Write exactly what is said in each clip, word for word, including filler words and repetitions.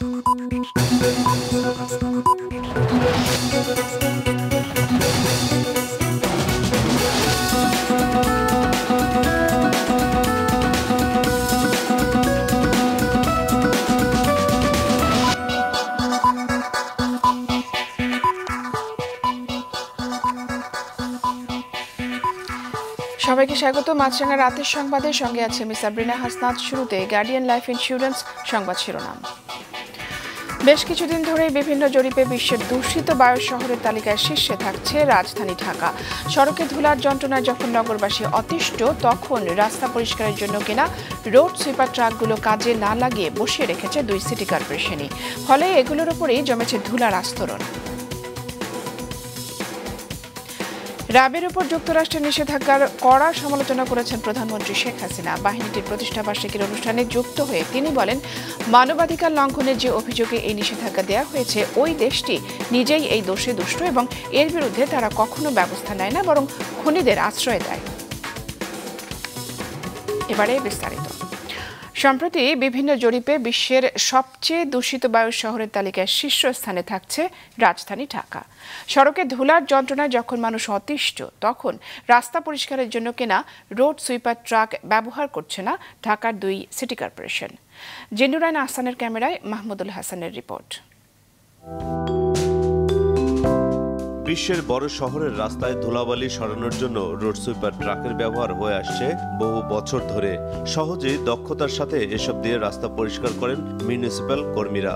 সবাইকে স্বাগত। মাছরাঙা রাতের সংবাদের সঙ্গে আছে আমি সাবরিনা হাসনাত। শুরুতে গার্ডিয়ান লাইফ ইন্স্যুরেন্স সংবাদ শিরোনাম। বেশ কিছুদিন ধরে বিভিন্ন জরিপে বিশ্বের দূষিত বায়ু শহরের তালিকায় শীর্ষে থাকছে রাজধানী ঢাকা। সড়কে ধুলার যন্ত্রণায় যখন নগরবাসী অতিষ্ঠ, তখন রাস্তা পরিষ্কারের জন্য কেনা রোড সুইপার ট্রাকগুলো কাজে না লাগিয়ে বসিয়ে রেখেছে দুই সিটি কর্পোরেশনই। ফলে এগুলোর উপরেই জমেছে ধুলার আস্তরণ। র্যাবের উপর যুক্তরাষ্ট্রের নিষেধাজ্ঞার কড়া সমালোচনা করেছেন প্রধানমন্ত্রী শেখ হাসিনা। বাহিনীটির প্রতিষ্ঠাবার্ষিকীর অনুষ্ঠানে যুক্ত হয়ে তিনি বলেন, মানবাধিকার লঙ্ঘনের যে অভিযোগে এই নিষেধাজ্ঞা দেওয়া হয়েছে, ওই দেশটি নিজেই এই দোষে দুষ্ট এবং এর বিরুদ্ধে তারা কখনো ব্যবস্থা নেয় না, বরং খুনিদের আশ্রয় দেয়। এবারে বিস্তারিত। সম্প্রতি বিভিন্ন জরিপে বিশ্বের সবচেয়ে দূষিত বায়ু শহরের তালিকায় শীর্ষস্থানে থাকছে রাজধানী ঢাকা। সড়কে ধুলার যন্ত্রণায় যখন মানুষ অতিষ্ঠ, তখন রাস্তা পরিষ্কারের জন্য কেনা রোড সুইপার ট্রাক ব্যবহার করছে না ঢাকার দুই সিটি কর্পোরেশন। জিন্নুরাইন আহসানের ক্যামেরায় মাহমুদুল হাসানের রিপোর্ট। বিশ্বের বড় শহরের রাস্তায় ধুলাবালি সরানোর জন্য রোড সুইপার ট্রাকের ব্যবহার হয়ে আসছে বহু বছর ধরে। সহজেই দক্ষতার সাথে এসব দিয়ে রাস্তা পরিষ্কার করেন মিউনিসিপ্যাল কর্মীরা।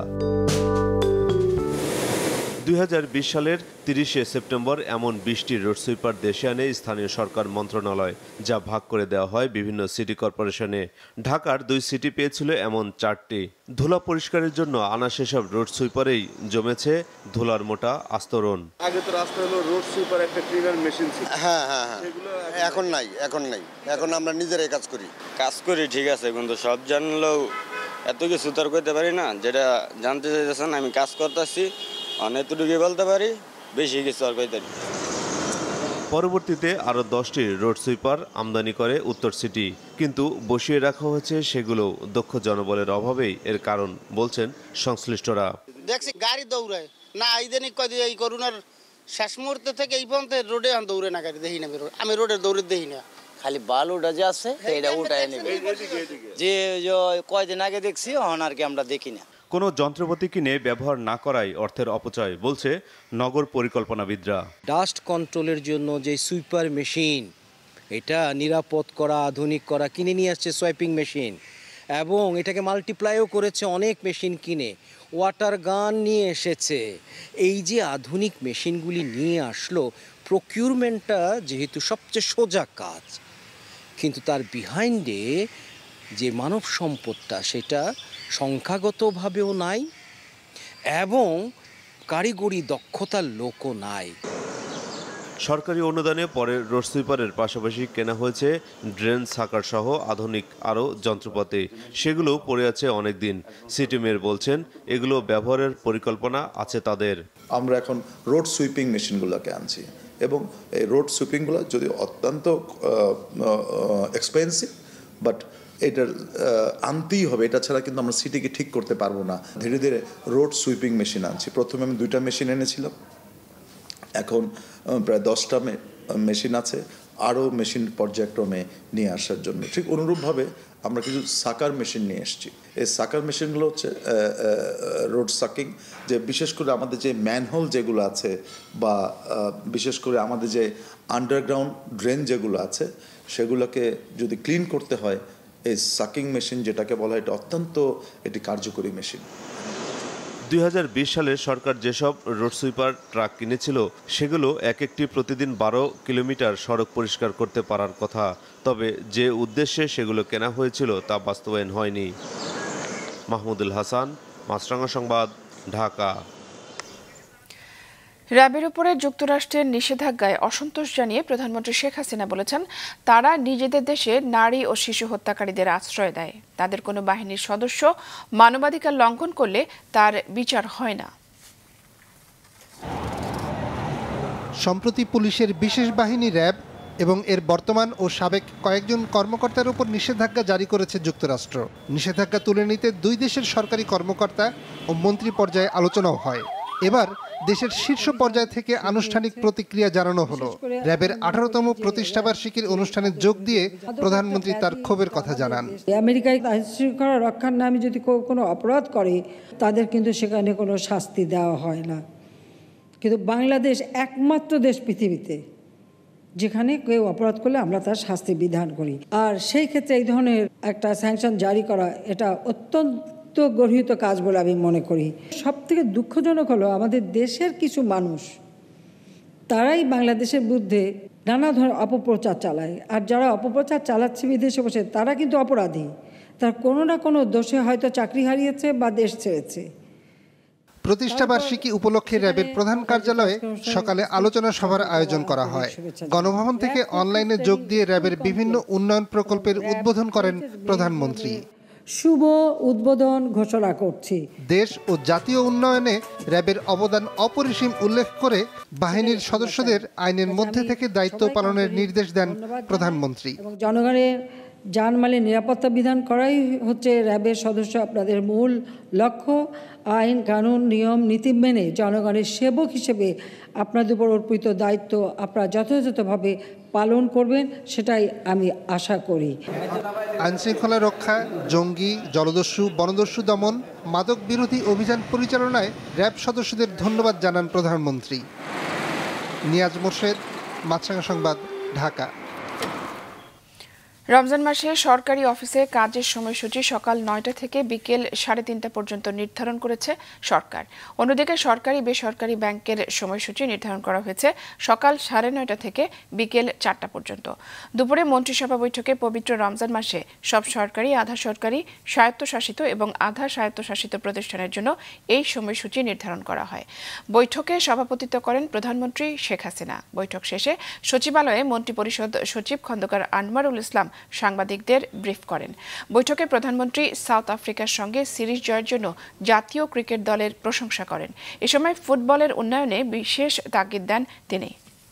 দুই হাজার বিশ সালের তিরিশে সেপ্টেম্বর এমন বিশটি রোড সুইপার দেশে আনে স্থানীয় সরকার মন্ত্রণালয়, যা ভাগ করে দেওয়া হয় বিভিন্ন সিটি কর্পোরেশনে। ঢাকার দুই সিটি পেয়েছিল এমন চারটি। ধুলা পরিষ্কারের জন্য আনা সেসব রোড সুইপারেই জমেছে ধুলার মোটা আস্তরণ। আগে তো রাস্তা হলো রোড সুইপার একটা ক্লিনার মেশিন ছিল। হ্যাঁ হ্যাঁ হ্যাঁ এখন নাই, এখন নাই, এখন আমরা নিজেরাই কাজ করি। কাজ করি ঠিক আছে, কিন্তু সব জানলেও এত কিছু তো আর করতে পারি না। যেটা জানতে চাইতেছেন, আমি কাজ করতেছি, অনেকটুকু বলতে পারি, বেশি কিছু আর কইতে পারি। পরবর্তীতে আরও দশটি রোড সুইপার আমদানি করে উত্তর সিটি, কিন্তু বসিয়ে রাখা হয়েছে সেগুলো দক্ষ জনবলের অভাবেই এর কারণ বলছেন সংশ্লিষ্টরা। দেখছি গাড়ি দৌড়ায় না, ইদানিং কদিন এই করোনার শেষ মুহূর্তে থেকে এই পর্যন্ত রোডে দৌড়ে না, গাড়ি দেখি না, আমি রোডের দৌড়ে দেখি না। খালি বালুটা যে আছে এটা উঠায় নেবে, যে কয়দিন আগে দেখছি এখন আর কি আমরা দেখি না। কোনো যন্ত্রপাতি কিনে ব্যবহার না করাই অর্থের অপচয় বলছে নগর পরিকল্পনাবিদরা। ডাস্ট কন্ট্রোলের জন্য যে সুইপার মেশিন, এটা নিরাপদ করা, আধুনিক করা, কিনে নিয়ে আসছে সোয়াইপিং মেশিন, এবং এটাকে মাল্টিপ্লাইও করেছে অনেক মেশিন কিনে, ওয়াটার গান নিয়ে এসেছে। এই যে আধুনিক মেশিনগুলি নিয়ে আসলো, প্রকিউরমেন্টটা যেহেতু সবচেয়ে সোজা কাজ, কিন্তু তার বিহাইন্ডে যে মানব সম্পদটা সেটা সংখ্যাগতভাবেও নাই এবং কারিগরি দক্ষতার লোকও নাই। সরকারি অনুদানে পরে রোড সুইপারের পাশাপাশি কেনা হয়েছে ড্রেন সাকার সহ আধুনিক আরও যন্ত্রপাতি। সেগুলো পড়ে আছে অনেক দিন। সিটি মেয়র বলছেন, এগুলো ব্যবহারের পরিকল্পনা আছে তাদের। আমরা এখন রোড সুইপিং মেশিনগুলোকে আনছি, এবং এই রোড সুইপিংগুলো যদি অত্যন্ত এক্সপেন্সিভ, বাট এটার আনতেই হবে, এটা ছাড়া কিন্তু আমরা সিটিকে ঠিক করতে পারবো না। ধীরে ধীরে রোড সুইপিং মেশিন আনছি। প্রথমে আমি দুইটা মেশিন এনেছিলাম, এখন প্রায় দশটা মেশিন আছে, আরও মেশিন পর্যায়ক্রমে নিয়ে আসার জন্য। ঠিক অনুরূপভাবে আমরা কিছু সাকার মেশিন নিয়ে এসেছি। এই সাকার মেশিনগুলো হচ্ছে রোড সাকিং, যে বিশেষ করে আমাদের যে ম্যানহোল যেগুলো আছে, বা বিশেষ করে আমাদের যে আন্ডারগ্রাউন্ড ড্রেন যেগুলো আছে, সেগুলোকে যদি ক্লিন করতে হয়, এই সাকিং মেশিন যেটাকে বলা হয়, এটা অত্যন্ত এটি কার্যকরী মেশিন। দুই হাজার বিশ সালে সরকার যেসব রোড সুইপার ট্রাক কিনেছিল, সেগুলো এক একটি প্রতিদিন বারো কিলোমিটার সড়ক পরিষ্কার করতে পারার কথা। তবে যে উদ্দেশ্যে সেগুলো কেনা হয়েছিল তা বাস্তবায়ন হয়নি। মাহমুদুল হাসান, মাছরাঙা সংবাদ, ঢাকা। র্যাবের উপরে যুক্তরাষ্ট্রের নিষেধাজ্ঞায় অসন্তোষ জানিয়ে প্রধানমন্ত্রী শেখ হাসিনা বলেছেন, তারা নিজেদের দেশে নারী ও শিশু হত্যাকারীদের আশ্রয় দেয়। তাদের কোনো বাহিনীর সদস্য মানবাধিকার লঙ্ঘন করলে তার বিচার হয় না। সম্প্রতি পুলিশের বিশেষ বাহিনী র্যাব এবং এর বর্তমান ও সাবেক কয়েকজন কর্মকর্তার উপর নিষেধাজ্ঞা জারি করেছে যুক্তরাষ্ট্র। নিষেধাজ্ঞা তুলে নিতে দুই দেশের সরকারি কর্মকর্তা ও মন্ত্রী পর্যায়ে আলোচনাও হয়। এবার দেশের শীর্ষ পর্যায় থেকে আনুষ্ঠানিক প্রতিক্রিয়া জানানো হলো। র্যাবের আঠারোতম প্রতিষ্ঠাবার্ষিকীর অনুষ্ঠানে যোগ দিয়ে প্রধানমন্ত্রী তার ক্ষোভের কথা জানান। আমেরিকায় আইন শৃঙ্খলা রক্ষার নামে যদি কোনো অপরাধ করে তাদের কিন্তু সেখানে কোনো শাস্তি দেওয়া হয় না, কিন্তু বাংলাদেশ একমাত্র দেশ পৃথিবীতে যেখানে কেউ অপরাধ করলে আমরা তার শাস্তি বিধান করি। আর সেই ক্ষেত্রে এই ধরনের একটা স্যাংশন জারি করা এটা অত্যন্ত গর্হিত কাজ বলে আমি মনে করি। সব থেকে দুঃখজনক হলো আমাদের দেশের কিছু মানুষ তারাই বাংলাদেশের বিরুদ্ধে নানা ধরনের অপপ্রচার চালায়, আর যারা অপপ্রচার চালাচ্ছে বিদেশে বসে তারা কিন্তু অপরাধী, তার কোনো না কোনো দোষে হয়তো চাকরি হারিয়েছে বা দেশ ছেড়েছে। প্রতিষ্ঠাবার্ষিকী উপলক্ষে র্যাবের প্রধান কার্যালয়ে সকালে আলোচনা সভার আয়োজন করা হয়। গণভবন থেকে অনলাইনে যোগ দিয়ে র্যাবের বিভিন্ন উন্নয়ন প্রকল্পের উদ্বোধন করেন প্রধানমন্ত্রী। শুভ উদ্বোধন ঘোষণা করছি। দেশ ও জাতীয় উন্নয়নে র্যাবের অবদান অপরিসীম উল্লেখ করে বাহিনীর সদস্যদের আইনের মধ্যে থেকে দায়িত্ব পালনের নির্দেশ দেন প্রধানমন্ত্রী। জনগণের জানমালের নিরাপত্তা বিধান করাই হচ্ছে র্যাবের সদস্য আপনাদের মূল লক্ষ্য। আইন কানুন নিয়ম নীতি মেনে জনগণের সেবক হিসেবে আপনাদের উপর অর্পিত দায়িত্ব আপনারা যথাযথভাবে পালন করবেন, সেটাই আমি আশা করি। আইনশৃঙ্খলা রক্ষা, জঙ্গি, জলদস্যু, বনদস্যু দমন, মাদক বিরোধী অভিযান পরিচালনায় র্যাব সদস্যদের ধন্যবাদ জানান প্রধানমন্ত্রী। নিয়াজ মোর্শেদ, মাছরাঙা সংবাদ, ঢাকা। রমজান মাসে সরকারি অফিসে কাজের সময়সূচি সকাল নয়টা থেকে বিকেল সাড়ে তিনটা পর্যন্ত নির্ধারণ করেছে সরকার। অন্যদিকে সরকারি বেসরকারি ব্যাংকের সময়সূচি নির্ধারণ করা হয়েছে সকাল সাড়ে নয়টা থেকে বিকেল চারটা পর্যন্ত। দুপুরে মন্ত্রিসভা বৈঠকে পবিত্র রমজান মাসে সব সরকারি, আধা সরকারি, স্বায়ত্তশাসিত এবং আধা স্বায়ত্তশাসিত প্রতিষ্ঠানের জন্য এই সময়সূচি নির্ধারণ করা হয়। বৈঠকে সভাপতিত্ব করেন প্রধানমন্ত্রী শেখ হাসিনা। বৈঠক শেষে সচিবালয়ে মন্ত্রিপরিষদ সচিব খন্দকার আনওয়ারুল ইসলাম সাংবাদিকদের ব্রিফ করেন। বৈঠকে প্রধানমন্ত্রী সাউথ আফ্রিকার সঙ্গে সিরিজ জয়ের জন্য জাতীয় ক্রিকেট দলের প্রশংসা করেন। এ সময় ফুটবলের উন্নয়নে বিশেষ তাগিদ দেন তিনি।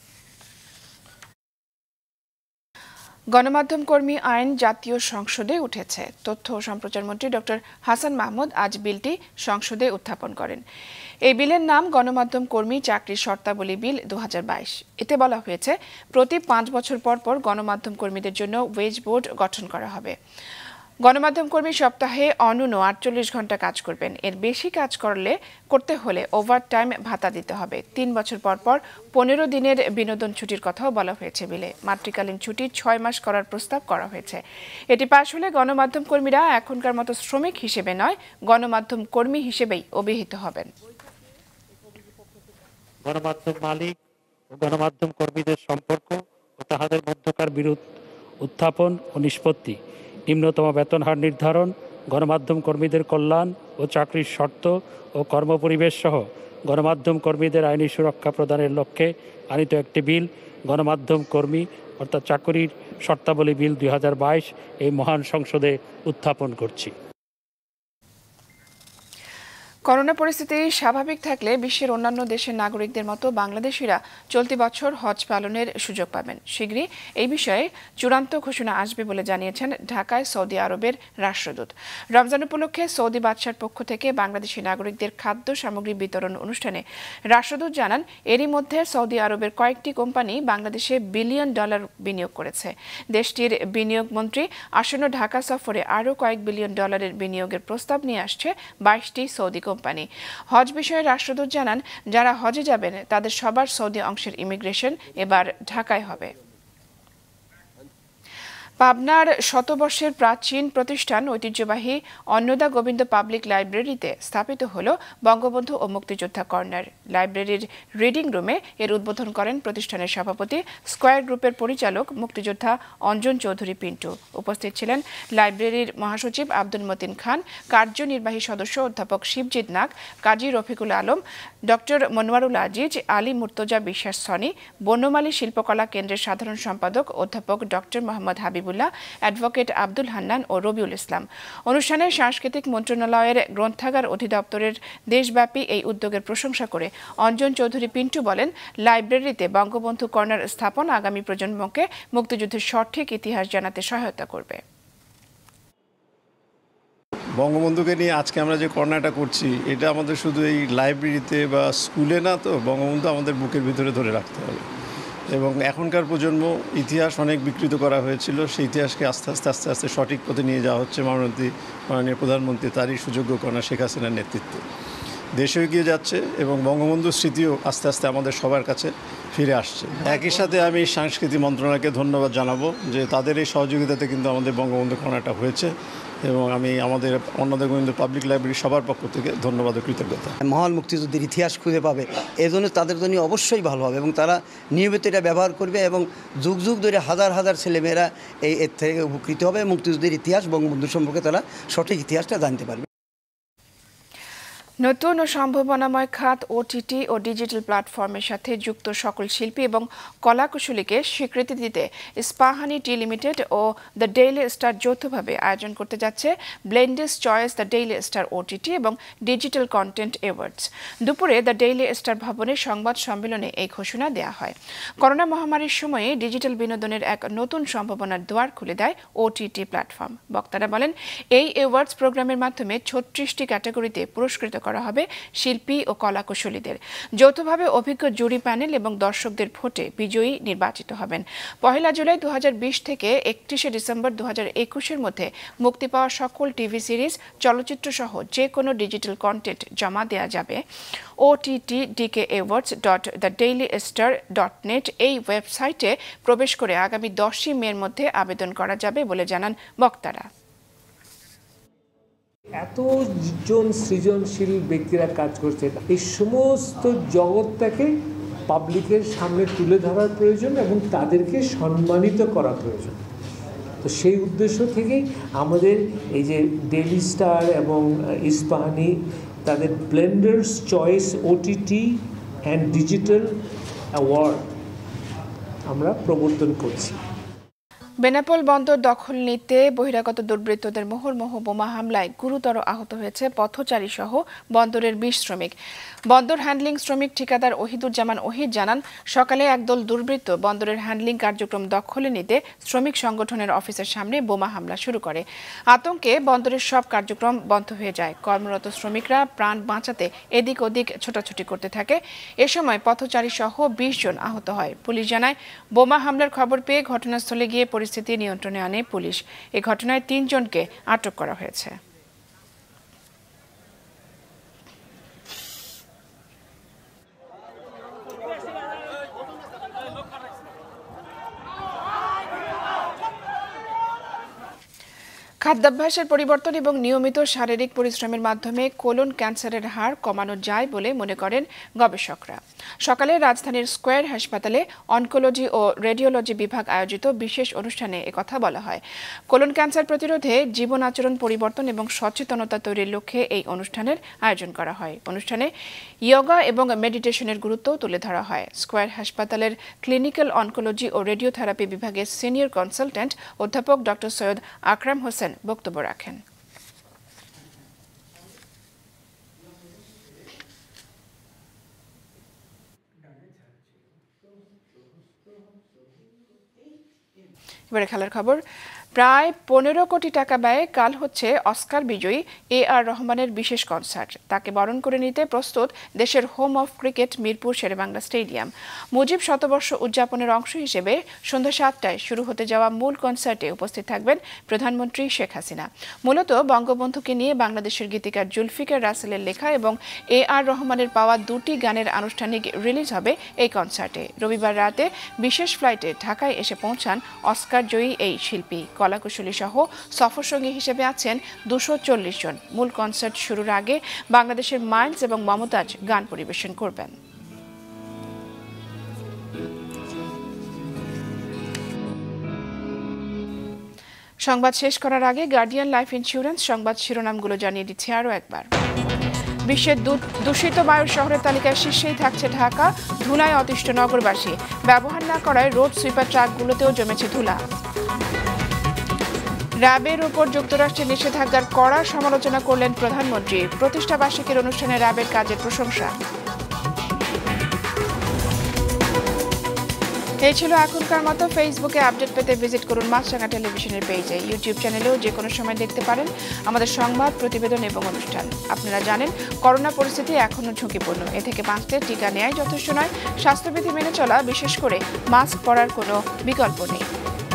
গণমাধ্যম কর্মী আইন জাতীয় সংসদে উঠেছে। তথ্য ও সম্প্রচার মন্ত্রী ডক্টর হাসান মাহমুদ আজ বিলটি সংসদে উত্থাপন করেন। এই বিলের নাম গণমাধ্যম কর্মী চাকরির শর্তাবলী বিল দু হাজার বাইশ। এতে বলা হয়েছে প্রতি পাঁচ বছর পর পর গণমাধ্যম কর্মীদের জন্য ওয়েজ বোর্ড গঠন করা হবে। গণমাধ্যম কর্মী সপ্তাহে অনূন্য আটচল্লিশ ঘন্টা কাজ করবেন। এর বেশি কাজ করলে করতে হলে ওভার টাইম ভাতা দিতে হবে। তিন বছর পর পর পনেরো দিনের বিনোদন ছুটির কথাও বলা হয়েছে বিলে। মাতৃকালীন ছুটি ছয় মাস করার প্রস্তাব করা হয়েছে। এটি পাশ হলে গণমাধ্যম কর্মীরা এখনকার মতো শ্রমিক হিসেবে নয়, গণমাধ্যম কর্মী হিসেবেই অভিহিত হবেন। গণমাধ্যম মালিক ও গণমাধ্যম কর্মীদের সম্পর্ক ও তাহাদের মধ্যকার বিরোধ উত্থাপন ও নিষ্পত্তি, নিম্নতম বেতন হার নির্ধারণ, গণমাধ্যম কর্মীদের কল্যাণ ও চাকরির শর্ত ও কর্মপরিবেশ সহ গণমাধ্যম কর্মীদের আইনি সুরক্ষা প্রদানের লক্ষ্যে আনিত একটি বিল গণমাধ্যম কর্মী অর্থাৎ চাকরির শর্তাবলী বিল দুই হাজার বাইশ এই মহান সংসদে উত্থাপন করছি। করোনা পরিস্থিতি স্বাভাবিক থাকলে বিশ্বের অন্যান্য দেশের নাগরিকদের মতো বাংলাদেশিরা চলতি বছর হজ পালনের সুযোগ পাবেন। শীঘ্রই এই বিষয়ে চূড়ান্ত ঘোষণা আসবে বলে জানিয়েছেন ঢাকায় সৌদি আরবের রাষ্ট্রদূত। রমজান উপলক্ষে সৌদি বাদশার পক্ষ থেকে বাংলাদেশি নাগরিকদের খাদ্য সামগ্রী বিতরণ অনুষ্ঠানে রাষ্ট্রদূত জানান, এরই মধ্যে সৌদি আরবের কয়েকটি কোম্পানি বাংলাদেশে বিলিয়ন ডলার বিনিয়োগ করেছে। দেশটির বিনিয়োগ মন্ত্রী আসন্ন ঢাকা সফরে আরও কয়েক বিলিয়ন ডলারের বিনিয়োগের প্রস্তাব নিয়ে আসছে বাইশটি সৌদি কোম্পানি। হজ বিষয়ে রাষ্ট্রদূত জানান, যারা হজে যাবেন তাদের সবার সৌদি অংশের ইমিগ্রেশন এবার ঢাকায় হবে। পাবনার শতবর্ষের প্রাচীন প্রতিষ্ঠান ঐতিহ্যবাহী অন্নদা গোবিন্দ পাবলিক লাইব্রেরিতে স্থাপিত হল বঙ্গবন্ধু ও মুক্তিযোদ্ধা কর্নার। লাইব্রেরির রিডিং রুমে এর উদ্বোধন করেন প্রতিষ্ঠানের সভাপতি, স্কয়ার গ্রুপের পরিচালক মুক্তিযোদ্ধা অঞ্জন চৌধুরী পিন্টু। উপস্থিত ছিলেন লাইব্রেরির মহাসচিব আব্দুল মতিন খান, কার্যনির্বাহী সদস্য অধ্যাপক শিবজিৎ নাগ, কাজী রফিকুল আলম, ডক্টর মনোয়ারুল আজিজ, আলী মুর্তজা বিশ্বাস সনি, বনমালী শিল্পকলা কেন্দ্রের সাধারণ সম্পাদক অধ্যাপক ডক্টর মোহাম্মদ হাবিব, অ্যাডভোকেট আব্দুল হান্নান ও রবিউল ইসলাম। অনুষ্ঠানে সাংস্কৃতিক মন্ত্রণালয়ের গ্রন্থাগার অধিদপ্তরের দেশব্যাপী এই উদ্যোগের প্রশংসা করে অঞ্জন চৌধুরী পিন্টু বলেন, লাইব্রেরিতে বঙ্গবন্ধু কর্নার স্থাপন আগামী প্রজন্মকে মুক্তিযুদ্ধের সঠিক ইতিহাস জানাতে সহায়তা করবে। বঙ্গবন্ধুকে নিয়ে আজকে আমরা যে কর্নারটা করছি এটা আমাদের শুধু এই লাইব্রেরিতে বা স্কুলে না, তো বঙ্গবন্ধু আমাদের বুকের ভিতরে ধরে রাখতে হবে। এবং এখনকার প্রজন্ম ইতিহাস অনেক বিকৃত করা হয়েছিল, সেই ইতিহাসকে আস্তে আস্তে আস্তে আস্তে সঠিক পথে নিয়ে যাওয়া হচ্ছে মাননীয় মাননীয় প্রধানমন্ত্রী তারই সুযোগ্য কন্যা শেখ হাসিনার নেতৃত্বে। দেশে এগিয়ে যাচ্ছে এবং বঙ্গবন্ধুর স্মৃতিও আস্তে আস্তে আমাদের সবার কাছে ফিরে আসছে। একই সাথে আমি সাংস্কৃতিক মন্ত্রণালয়কে ধন্যবাদ জানাবো যে তাদের এই সহযোগিতাতে কিন্তু আমাদের বঙ্গবন্ধু কর্নারটা হয়েছে, এবং আমি আমাদের অন্যদের গোবিন্দ পাবলিক লাইব্রেরি সবার পক্ষ থেকে ধন্যবাদ ও কৃতজ্ঞতা। মহান মুক্তিযুদ্ধের ইতিহাস খুঁজে পাবে, এই জন্য তাদের জন্য অবশ্যই ভালো হবে এবং তারা নিয়মিত এটা ব্যবহার করবে এবং যুগ যুগ ধরে হাজার হাজার ছেলেমেয়েরা এই এর থেকে উপকৃত হবে। মুক্তিযুদ্ধের ইতিহাস, বঙ্গবন্ধু সম্পর্কে তারা সঠিক ইতিহাসটা জানতে পারবে। নতুন ও সম্ভাবনাময় খাত ওটিটি ও ডিজিটাল প্ল্যাটফর্মের সাথে যুক্ত সকল শিল্পী এবং কলাকুশলীকে স্বীকৃতি দিতে ইস্পাহানি টি লিমিটেড ও দ্য ডেইলি স্টার যৌথভাবে আয়োজন করতে যাচ্ছে Blender's Choice the Daily Star OTT এবং ডিজিটাল কন্টেন্ট অ্যাওয়ার্ডস। দুপুরে দ্য ডেইলি স্টার ভবনে সংবাদ সম্মেলনে এই ঘোষণা দেওয়া হয়। করোনা মহামারীর সময়ে ডিজিটাল বিনোদনের এক নতুন সম্ভাবনার দুয়ার খুলে দেয় ওটিটি প্ল্যাটফর্ম। বক্তারা বলেন, এই অ্যাওয়ার্ডস প্রোগ্রামের মাধ্যমে ছত্রিশটি ক্যাটাগরিতে পুরস্কৃত করা হবে শিল্পী ও কলাকুশলীদের। যৌথভাবে অভিজ্ঞ জুরি প্যানেল এবং দর্শকদের ভোটে বিজয়ী নির্বাচিত হবেন। পহেলা জুলাই দু হাজার বিশ থেকে একত্রিশে ডিসেম্বর দু হাজার একুশের মধ্যে মুক্তি পাওয়া সকল টিভি সিরিজ, চলচ্চিত্র সহ যে কোনো ডিজিটাল কন্টেন্ট জমা দেওয়া যাবে OTT DK awards dot the Daily Star dot net এই ওয়েবসাইটে প্রবেশ করে আগামী দশই মের মধ্যে আবেদন করা যাবে বলে জানান বক্তারা। এতজন সৃজনশীল ব্যক্তিরা কাজ করছে, এই সমস্ত জগৎটাকে পাবলিকের সামনে তুলে ধরার প্রয়োজন এবং তাদেরকে সম্মানিত করা প্রয়োজন। তো সেই উদ্দেশ্য থেকেই আমাদের এই যে ডেইলি স্টার এবং ইস্পাহানি তাদের Blender's Choice OTT and digital award আমরা প্রবর্তন করছি। বেনাপোল বন্দর দখল নিতে বহিরাগত দুর্বৃত্তদের মুহুর্মুহ বোমা হামলায় গুরুতর আহত হয়েছে পথচারী সহ বন্দরের বিশ শ্রমিক। বন্দর হ্যান্ডলিং শ্রমিক ঠিকাদার ওহিদুজ্জামান ওহিদ জানান, সকালে একদল দুর্বৃত্ত বন্দরের হ্যান্ডলিং কার্যক্রম দখলে নিতে শ্রমিক সংগঠনের অফিসের সামনে বোমা হামলা শুরু করে। আতঙ্কে বন্দরের সব কার্যক্রম বন্ধ হয়ে যায়। কর্মরত শ্রমিকরা প্রাণ বাঁচাতে এদিক ওদিক ছোটাছুটি করতে থাকে। এ সময় পথচারী সহ বিশ জন আহত হয়। পুলিশ জানায়, বোমা হামলার খবর পেয়ে ঘটনাস্থলে গিয়ে পরিস্থিতি নিয়ন্ত্রণে আনে পুলিশ। এই ঘটনায় তিনজনকে আটক করা হয়েছে। খাদ্যাভ্যাসের পরিবর্তন এবং নিয়মিত শারীরিক পরিশ্রমের মাধ্যমে কোলন ক্যান্সারের হার কমানো যায় বলে মনে করেন গবেষকরা। সকালে রাজধানীর স্কয়ার হাসপাতালে অনকোলজি ও রেডিওলজি বিভাগ আয়োজিত বিশেষ অনুষ্ঠানে একথা বলা হয়। কোলন ক্যান্সার প্রতিরোধে জীবন আচরণ পরিবর্তন এবং সচেতনতা তৈরির লক্ষ্যে এই অনুষ্ঠানের আয়োজন করা হয়। অনুষ্ঠানে ইয়োগা এবং মেডিটেশনের গুরুত্ব তুলে ধরা হয়। স্কয়ার হাসপাতালের ক্লিনিক্যাল অনকোলজি ও রেডিওথেরাপি বিভাগের সিনিয়র কনসালট্যান্ট অধ্যাপক ডক্টর সৈয়দ আকরাম হোসেন বক্তব্য রাখেন। এবারে খেলার খবর। প্রায় পনেরো কোটি টাকা ব্যয়ে কাল হচ্ছে অস্কার বিজয়ী এ আর রহমানের বিশেষ কনসার্ট। তাকে বরণ করে নিতে প্রস্তুত দেশের home of cricket Mirpur Sher-e-Bangla stadium. Mujib শতবর্ষ উদযাপনের অংশ হিসেবে সন্ধ্যা সাতটায় শুরু হতে যাওয়া মূল কনসার্টে উপস্থিত থাকবেন প্রধানমন্ত্রী শেখ হাসিনা। মূলত বঙ্গবন্ধুকে নিয়ে বাংলাদেশের গীতিকার জুলফিকার রাসেলের লেখা এবং এ আর রহমানের পাওয়া দুটি গানের আনুষ্ঠানিক রিলিজ হবে এই কনসার্টে। রবিবার রাতে বিশেষ ফ্লাইটে ঢাকায় এসে পৌঁছান অস্কার জয়ী এই শিল্পী। কলাকুশলী সহ সফরসঙ্গী হিসেবে আছেন দুশো চল্লিশ জন। মূল কনসার্ট শুরুর আগে বাংলাদেশের মাইন্স এবং মমতাজ গান পরিবেশন করবেন। সংবাদ শেষ করার আগে গার্ডিয়ান লাইফ ইন্স্যুরেন্স সংবাদ শিরোনামগুলো জানিয়ে দিচ্ছি আরও একবার। বিশ্বের দূষিত বায়ুর শহরের তালিকায় শীর্ষেই থাকছে ঢাকা। ধুলায় অতিষ্ঠ নগরবাসী। ব্যবহার না করায় রোড সুইপার ট্রাকগুলোতেও জমেছে ধুলা। র্যাবের উপর যুক্তরাষ্ট্রের নিষেধাজ্ঞার কড়া সমালোচনা করলেন প্রধানমন্ত্রী। প্রতিষ্ঠা বার্ষিকীর অনুষ্ঠানে র্যাবের কাজের প্রশংসা। এই ছিল এখনকার মতো। ফেসবুকে আপডেট পেতে ভিজিট করুন মাছরাঙা টেলিভিশনের পেজে। ইউটিউব চ্যানেলেও যে কোনো সময় দেখতে পারেন আমাদের সংবাদ, প্রতিবেদন এবং অনুষ্ঠান। আপনারা জানেন করোনা পরিস্থিতি এখনও ঝুঁকিপূর্ণ। এ থেকে বাঁচতে টিকা নেয়াই যথেষ্ট নয়, স্বাস্থ্যবিধি মেনে চলা, বিশেষ করে মাস্ক পরার কোনো বিকল্প নেই।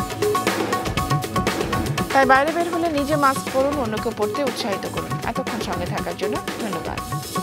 তাই বাইরে বের হলে নিজে মাস্ক পরুন, অন্যকে পরতে উৎসাহিত করুন। এতক্ষণ সঙ্গে থাকার জন্য ধন্যবাদ।